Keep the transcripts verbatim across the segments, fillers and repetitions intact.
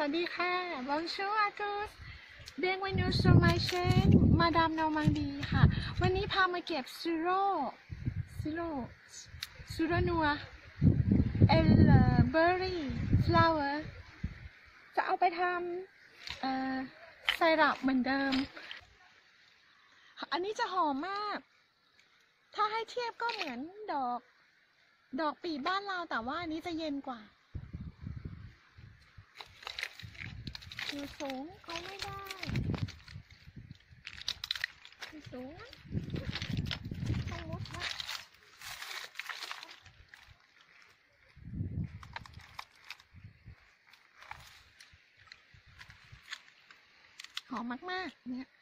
วัสดีค่ะ Bonjour à tous Bienvenue sur ma chaîne Madame Normandie ค่ะ วันนี้พามาเก็บซูโร่ซูโร่ซูโร่นัวเอลเบอร์รี่ฟลาวเวอร์จะเอาไปทำไซรัปเหมือนเดิม อันนี้จะหอมมาก ถ้าให้เทียบก็เหมือนดอกดอกปีบ้านเราแต่ว่าอันนี้จะเย็นกว่าอยู่สูงเขาไม่ได้อยู่สูงต้องมุดนะหอมมากๆเนี่ย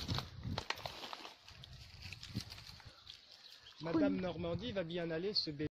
Madame Normandie va bien aller se baigner.